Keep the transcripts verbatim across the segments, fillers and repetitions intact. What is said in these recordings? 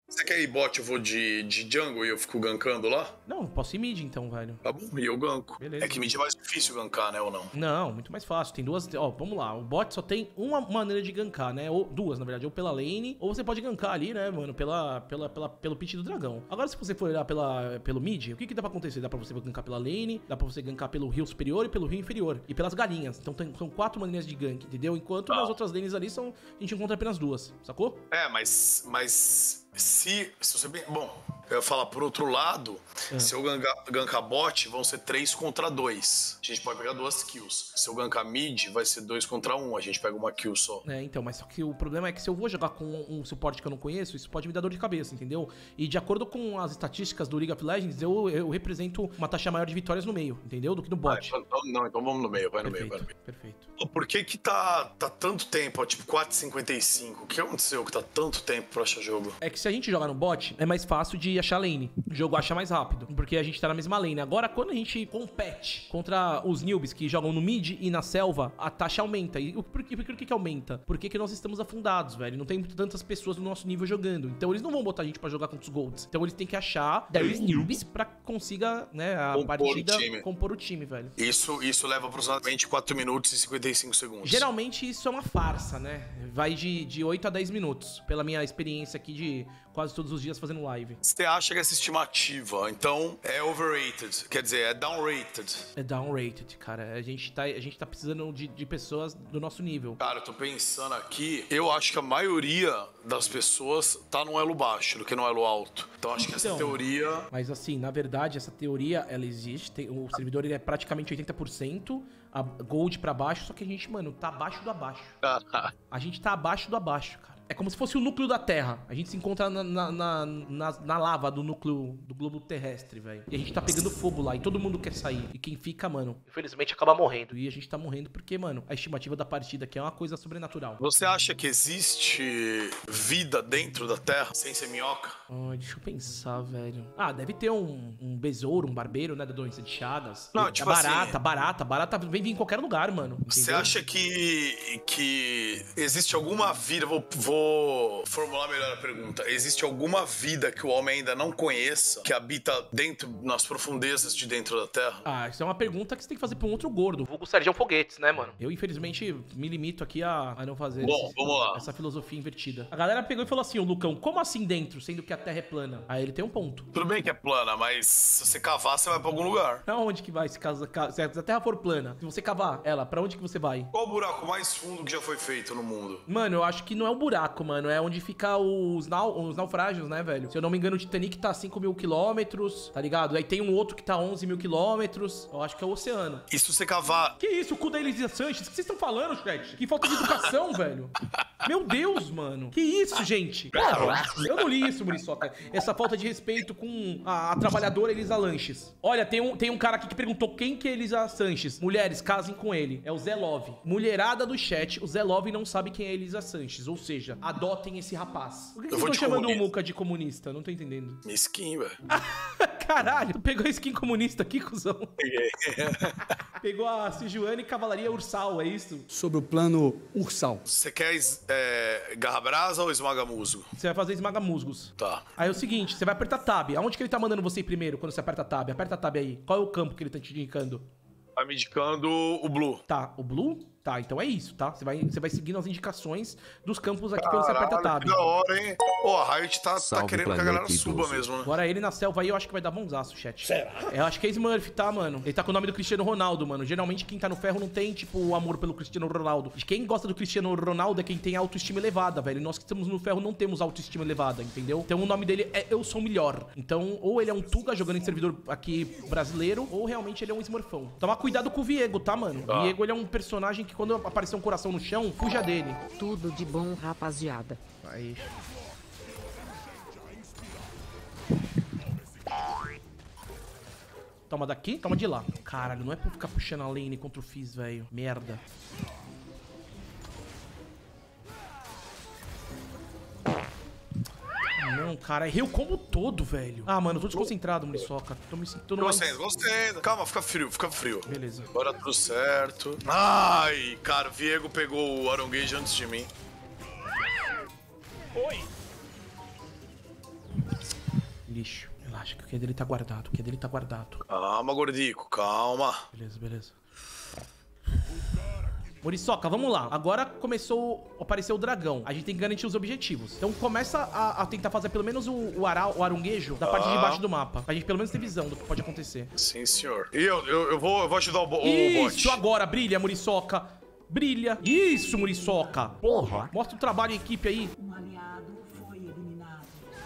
Você quer ir bot, eu vou de, de jungle e eu fico gankando lá? Não, posso ir mid então, velho. Tá bom, e eu ganko. Beleza. É que mid é mais difícil gankar, né, ou não? Não, muito mais fácil. Tem duas... Ó, vamos lá. O bot só tem uma maneira de gankar, né? Ou duas, na verdade. Ou pela lane, ou você pode gankar ali, né, mano? Pela, pela, pela, pelo pit do dragão. Agora, se você for olhar pela, pelo mid, o que que dá pra acontecer? Dá pra você gankar pela lane, dá pra você gankar pelo rio superior e pelo rio inferior. E pelas galinhas. Então tem, são quatro maneiras de gank, entendeu? Enquanto Ah. nas outras lanes ali, são, a gente encontra apenas duas, sacou? É, mas... Mas... Se, se você... Bom, eu ia falar por outro lado, É. se eu gankar, gankar bot, vão ser três contra dois. A gente pode pegar duas kills. Se eu gankar mid, vai ser dois contra um. A gente pega uma kill só. É, então, mas só que o problema é que se eu vou jogar com um suporte que eu não conheço, isso pode me dar dor de cabeça, entendeu? E de acordo com as estatísticas do League of Legends, eu, eu represento uma taxa maior de vitórias no meio, entendeu? Do que no bot. Ah, então, não, então vamos no meio, vai no Perfeito, meio, vai no meio. perfeito. Pô, por que que tá, tá tanto tempo, ó, tipo quatro e cinquenta e cinco? O que aconteceu que tá tanto tempo pra achar jogo? É que se a gente jogar no bot, é mais fácil de achar lane. O jogo acha mais rápido, porque a gente tá na mesma lane. Agora, quando a gente compete contra os newbies que jogam no mid e na selva, a taxa aumenta. E por que, por que que aumenta? Porque que nós estamos afundados, velho. Não tem tantas pessoas do nosso nível jogando. Então eles não vão botar a gente pra jogar contra os golds. Então eles têm que achar dez newbies pra consiga, né, a Compor partida o time. compor o time, velho. Isso, isso leva aproximadamente quatro minutos e cinquenta e cinco segundos. Geralmente isso é uma farsa, né? Vai de, de oito a dez minutos, pela minha experiência aqui de quase todos os dias fazendo live. Você acha que essa estimativa, então, é overrated? Quer dizer, é downrated? É downrated, cara. A gente tá, a gente tá precisando de, de pessoas do nosso nível. Cara, eu tô pensando aqui, eu acho que a maioria das pessoas tá no elo baixo do que no elo alto. Então acho que essa Então, teoria... Mas assim, na verdade, essa teoria, ela existe. Tem, o servidor ele é praticamente oitenta por cento, a gold pra baixo, só que a gente, mano, tá abaixo do abaixo. A gente tá abaixo do abaixo, cara. É como se fosse o núcleo da Terra. A gente se encontra na, na, na, na, na lava do núcleo do globo terrestre, velho. E a gente tá pegando fogo lá e todo mundo quer sair. E quem fica, mano, infelizmente acaba morrendo. E a gente tá morrendo porque, mano, a estimativa da partida aqui é uma coisa sobrenatural. Você acha que existe vida dentro da Terra sem ser minhoca? Oh, deixa eu pensar, velho. Ah, deve ter um, um besouro, um barbeiro, né, da doença de Chagas. Não, Da tipo barata, assim- barata, barata vem vir em qualquer lugar, mano. Você entendeu? acha que, que existe alguma vida... Vou, vou formular melhor a pergunta. Existe alguma vida que o homem ainda não conheça, que habita dentro, nas profundezas de dentro da Terra? Ah, isso é uma pergunta que você tem que fazer pra um outro gordo. Vulgo Sérgio Foguetes, né, mano? Eu, infelizmente, me limito aqui a, a não fazer Bom, esse- vamos lá. essa filosofia invertida. A galera pegou e falou assim, ô Lucão, como assim dentro, sendo que a Terra é plana? Aí ele tem um ponto. Tudo bem que é plana, mas se você cavar, você vai pra algum lugar. Pra onde que vai se, casa, ca- se a Terra for plana? Se você cavar ela, pra onde que você vai? Qual o buraco mais fundo que já foi feito no mundo? Mano, eu acho que não é um buraco, mano. É onde fica os, nau os naufrágios, né, velho? Se eu não me engano, o Titanic tá cinco mil quilômetros, tá ligado? Aí tem um outro que tá onze mil quilômetros. Eu acho que é o oceano. E se você cavar... Que isso, o cu da Elisa Sanches? O que vocês estão falando, chat? Que falta de educação, velho. Meu Deus, mano. Que isso, gente? Eu não li isso, Muriçoca. Essa falta de respeito com a, a trabalhadora Elisa Lanches. Olha, tem um, tem um cara aqui que perguntou quem que é Elisa Sanches. Mulheres, casem com ele. É o Zé Love. Mulherada do chat, o Zé Love não sabe quem é Elisa Sanches. Ou seja, adotem esse rapaz. Por que Eu vocês vou estão te chamando o comunista. Muca de comunista? Não tô entendendo. Skin, velho. Caralho, tu pegou a skin comunista aqui, cuzão? Pegou a Sijuane Cavalaria Ursal, é isso? Sobre o plano Ursal. Você quer é, garra brasa ou esmaga musgo? Você vai fazer esmaga musgos. Tá. Aí é o seguinte, você vai apertar tab. Aonde que ele tá mandando você ir primeiro quando você aperta tab? Aperta tab aí. Qual é o campo que ele tá te indicando? Tá me indicando o blue. Tá, o blue? Tá, então é isso, tá? Você vai, você vai seguindo as indicações dos campos aqui quando você aperta tab. Que da hora, hein? Pô, a Riot tá, tá Salve, querendo que a galera planeta suba idoso. mesmo, né? Agora ele na selva aí, eu acho que vai dar bonzaço, chat. Será? Eu acho que é Smurf, tá, mano? Ele tá com o nome do Cristiano Ronaldo, mano. Geralmente quem tá no ferro não tem, tipo, o amor pelo Cristiano Ronaldo. Quem gosta do Cristiano Ronaldo é quem tem autoestima elevada, velho. Nós que estamos no ferro não temos autoestima elevada, entendeu? Então o nome dele é Eu Sou Melhor. Então, ou ele é um Tuga jogando em servidor aqui brasileiro, ou realmente ele é um Smurfão. Toma cuidado com o Viego, tá, mano? Tá. Viego, ele é um personagem que quando aparecer um coração no chão, fuja dele. Tudo de bom, rapaziada. Aí. Toma daqui, toma de lá. Caralho, não é pra ficar puxando a lane contra o Fizz, velho. Merda. Não, cara, errei o combo todo, velho. Ah, mano, eu tô desconcentrado, Muriçoca. Tô me sentindo mais... Gostei, gostei. Calma, fica frio, fica frio. Beleza. Agora tudo certo. Ai, cara, o Viego pegou o Aron Gage antes de mim. Oi. lixo. Relaxa, que o Q dele tá guardado. O Q dele tá guardado. Calma, gordico, calma. Beleza, beleza. Muriçoca, vamos lá. Agora começou a aparecer o dragão. A gente tem que garantir os objetivos. Então começa a, a tentar fazer pelo menos o, o, ara, o arunguejo da parte Ah. de baixo do mapa. Pra gente pelo menos ter visão do que pode acontecer. Sim, senhor. E eu, eu, eu, vou, eu vou ajudar o, bo o Isso, bot. agora, brilha, Muriçoca. Brilha. Isso, Muriçoca. Porra. Mostra o trabalho em equipe aí. Um aliado foi eliminado.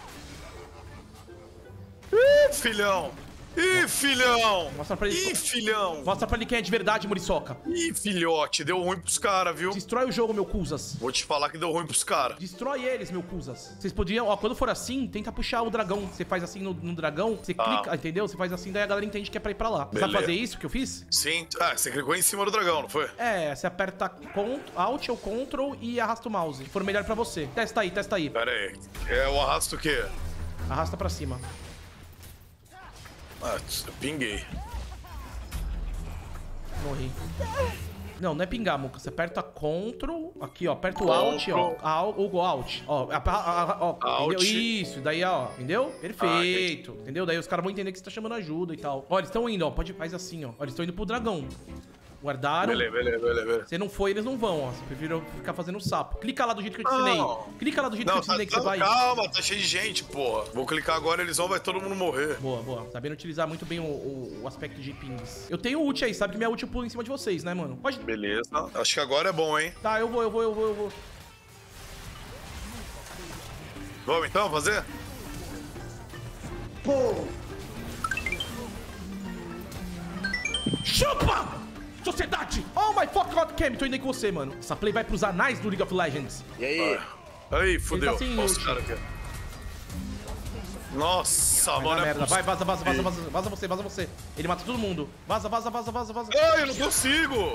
Ih, filhão. Ih, filhão. Mostra pra ele. Ih, filhão. Mostra pra ele quem é de verdade, Muriçoca. Ih, filhote. Deu ruim pros caras, viu? Destrói o jogo, meu Cusas. Vou te falar que deu ruim pros caras. Destrói eles, meu Cusas. Vocês podiam, ó, quando for assim, tenta puxar o dragão. Você faz assim no, no dragão, você Ah. clica, entendeu? Você faz assim, daí a galera entende que é pra ir pra lá. Você sabe Beleza. fazer isso que eu fiz? Sim. Ah, você clicou em cima do dragão, não foi? É, você aperta cont, Alt ou Ctrl e arrasta o mouse. Se for melhor pra você. Testa aí, testa aí. Pera aí. É o arrasto o quê? Arrasta pra cima. Ah, eu pinguei. Morri. Não, não é pingar, Muca. Você aperta Ctrl. Aqui, ó. Aperta o Alt, ó. Al- Ou o Alt. Ó, a- a- a- ó Alt. entendeu? Isso, daí, ó. Entendeu? Perfeito. entendeu? Daí os caras vão entender que você tá chamando ajuda e tal. Ó, eles estão indo, ó. Pode faz assim, ó. Ó, eles estão indo pro dragão. Guardaram. Beleza, beleza, beleza, beleza. Você não foi, eles não vão, ó. Você prefere ficar fazendo sapo. Clica lá do jeito que eu te ensinei. Não. Clica lá do jeito Não, que eu te ensinei que você tá, vai. calma, tá cheio de gente, porra. Vou clicar agora, eles vão, vai todo mundo morrer. Boa, boa. Sabendo utilizar muito bem o, o- o aspecto de pings. Eu tenho ult aí, sabe que minha ult eu pulo em cima de vocês, né, mano? Pode. Beleza. Acho que agora é bom, hein? Tá, eu vou, eu vou, eu vou, eu vou. Vamos então fazer? Chupa! Sociedade! Oh my fuck god Cam, tô indo aí com você, mano. Essa play vai pros anais do League of Legends. E aí? Aí, fudeu. Ele tá sem Olha os ult. caras aqui. Nossa, Vai mano. dar é merda. Vai, possível. vaza, vaza, vaza, vaza. Vaza você, vaza você. Ele mata todo mundo. Vaza, vaza, vaza, vaza, vaza. Ai, eu não consigo!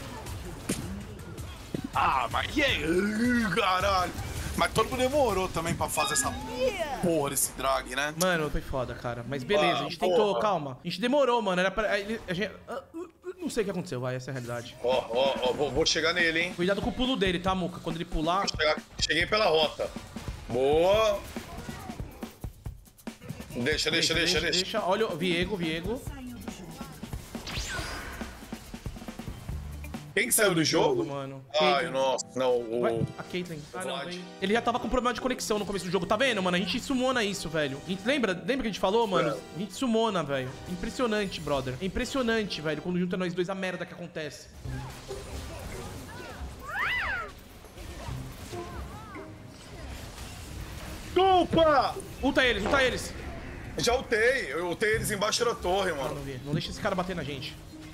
Ah, mas e aí? Ih, caralho. Mas todo mundo demorou também pra fazer essa porra desse drag, né? Mano, foi foda, cara. Mas beleza, Ah, a gente tentou, porra. calma. A gente demorou, mano. Era pra. ele- a gente- ah, uh, uh, não sei o que aconteceu, vai. Essa é a realidade. Ó, ó, ó, vou, vou chegar nele, hein? Cuidado com o pulo dele, tá, Muca? Quando ele pular. Vou chegar- cheguei pela rota. Boa. Deixa, deixa, deixa, deixa. Olha o Viego, Viego. Quem que saiu do jogo? mano. Ai, Caitlyn. nossa. Não, o... Vai, a Caitlyn. Ah, não, Vlad. veio. Ele já tava com problema de conexão no começo do jogo, tá vendo, mano? A gente sumona isso, velho. A gente, lembra, lembra que a gente falou, mano? É. A gente sumona, velho. Impressionante, brother. É impressionante, velho, quando junta nós dois a merda que acontece. Desculpa! Ulta eles, ulta eles. Já ultei. Eu ultei eles embaixo da torre, Ah, mano. não vi. Não deixa esse cara bater na gente.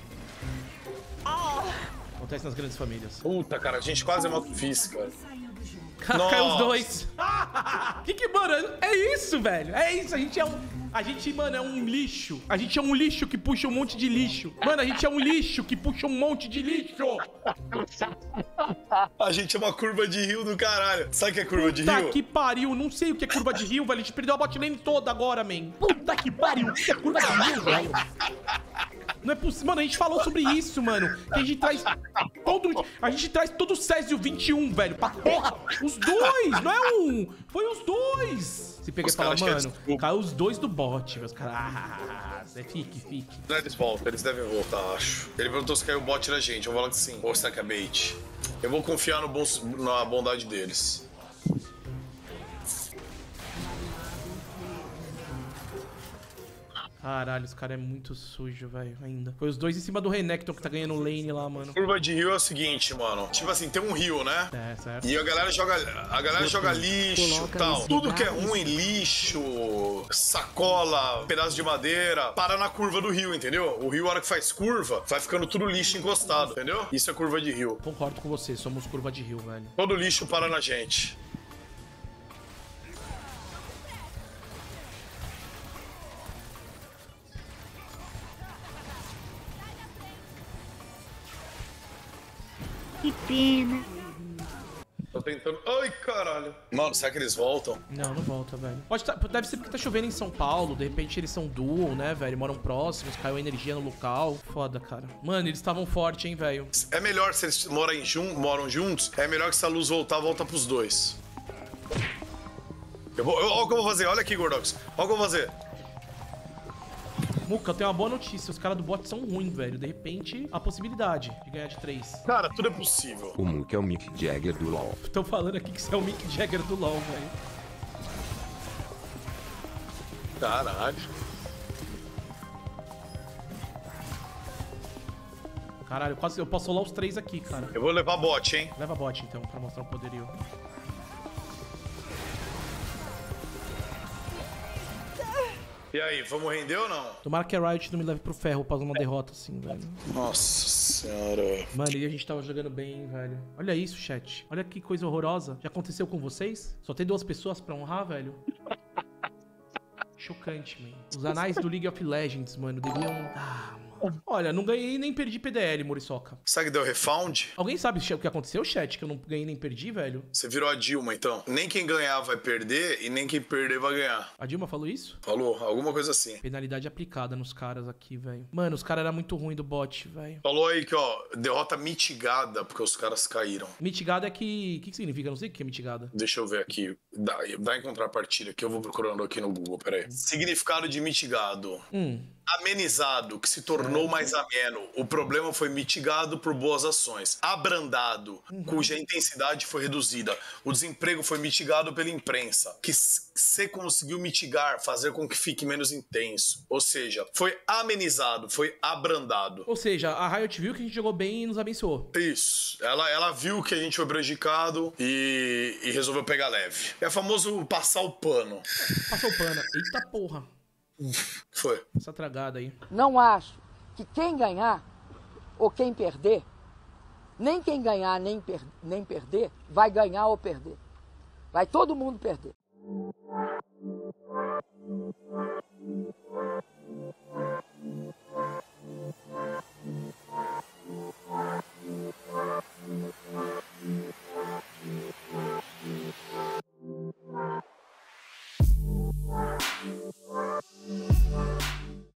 Acontece nas grandes famílias. Puta, cara, a gente quase é moto física. Caiu os Nossa. dois. que que, mano, é isso, velho. É isso, a gente é um... A gente, mano, é um lixo. A gente é um lixo que puxa um monte de lixo. Mano, a gente é um lixo que puxa um monte de lixo. A gente é uma curva de rio do caralho. Sabe o que é curva de Puta rio? que pariu. Não sei o que é curva de rio, velho. A gente perdeu a bot lane toda agora, man. Puta que pariu. O que é curva de rio, velho? Não é possível. Mano, a gente falou sobre isso, mano. Que a gente traz todo... A gente traz todo o Césio vinte e um, velho. Pra porra. Os dois, não é um. Foi os dois. Se pegar e Os falar, caras querem mano, desculpa. caiu os dois do bot, meus caras. Ah, é fique, fique. Não, eles voltam, eles devem voltar, acho. Ele perguntou se caiu o bot na gente. Eu vou falar que sim. Ou será que é bait? Eu vou confiar no bom, na bondade deles. Caralho, esse cara é muito sujo, velho, ainda. Foi os dois em cima do Renekton que tá ganhando lane lá, mano. Curva de rio é o seguinte, mano. Tipo assim, tem um rio, né? É, certo. E a galera joga, a galera joga lixo e Coloca tal. os Tudo que é cigarros. ruim, lixo, sacola, pedaço de madeira, para na curva do rio, entendeu? O rio, a hora que faz curva, vai ficando tudo lixo encostado, entendeu? Isso é curva de rio. Concordo com você, somos curva de rio, velho. Todo lixo para na gente. Que pena. Tô tentando... Ai, caralho. Mano, será que eles voltam? Não, não volta, velho. Pode tá, deve ser porque tá chovendo em São Paulo, de repente eles são duo, né, velho? Moram próximos, caiu energia no local. Foda, cara. Mano, eles estavam fortes, hein, velho. É melhor se eles moram, jun moram juntos, é melhor que se a luz voltar, volta pros dois. Eu vou, eu, olha o que eu vou fazer, olha aqui, Gordox. Olha o que eu vou fazer. Muca, eu tenho uma boa notícia. Os caras do bot são ruins, velho. De repente, a possibilidade de ganhar de três. Cara, tudo é possível. O Muca é o Mick Jagger do LoL. Tô falando aqui que você é o Mick Jagger do LoL, velho. Caralho. Caralho, eu, quase, eu posso solar os três aqui, cara. Eu vou levar bot, hein? Leva bot, então, pra mostrar o poderio. E aí, vamos render ou não? Tomara que a Riot não me leve pro ferro pra uma derrota assim, velho. Nossa senhora. Mano, e a gente tava jogando bem, velho. Olha isso, chat. Olha que coisa horrorosa. Já aconteceu com vocês? Só tem duas pessoas pra honrar, velho? Chocante, man. Os anais do League of Legends, mano, deviam... Ah, mano. Olha, não ganhei nem perdi P D L, Muriçoca. Sabe que deu refound? Alguém sabe o que aconteceu, chat? Que eu não ganhei nem perdi, velho? Você virou a Dilma, então. Nem quem ganhar vai perder e nem quem perder vai ganhar. A Dilma falou isso? Falou, alguma coisa assim. Penalidade aplicada nos caras aqui, velho. Mano, os caras eram muito ruins do bot, velho. Falou aí que, ó, derrota mitigada porque os caras caíram. Mitigada é que... O que, que significa? Eu não sei o que é mitigada. Deixa eu ver aqui. Dá, dá em contrapartida que eu vou procurando aqui no Google, peraí. Significado de mitigado. Hum. Amenizado, que se tornou mais ameno. O problema foi mitigado por boas ações. Abrandado, uhum. cuja intensidade foi reduzida. O desemprego foi mitigado pela imprensa, que se conseguiu mitigar, fazer com que fique menos intenso. Ou seja, foi amenizado, foi abrandado. Ou seja, a Riot viu que a gente jogou bem e nos abençoou. Isso. Ela, ela viu que a gente foi prejudicado e, e resolveu pegar leve. É famoso passar o pano. Passou o pano. Eita porra. Foi. Essa tragada aí. Não acho que quem ganhar ou quem perder, nem quem ganhar nem, per nem perder, vai ganhar ou perder. Vai todo mundo perder.